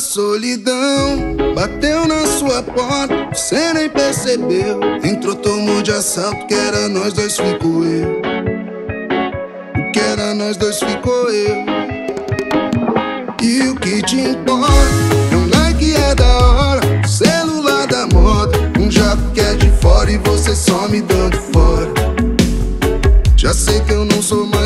solidão bateu na sua porta, você nem percebeu. Entrou, tomou de assalto, que era nós dois, ficou eu. O que era nós dois, ficou eu. E o que te importa é um like, é da hora, celular da moda, um jato que é de fora e você só me dando fora. Já sei que eu não sou mais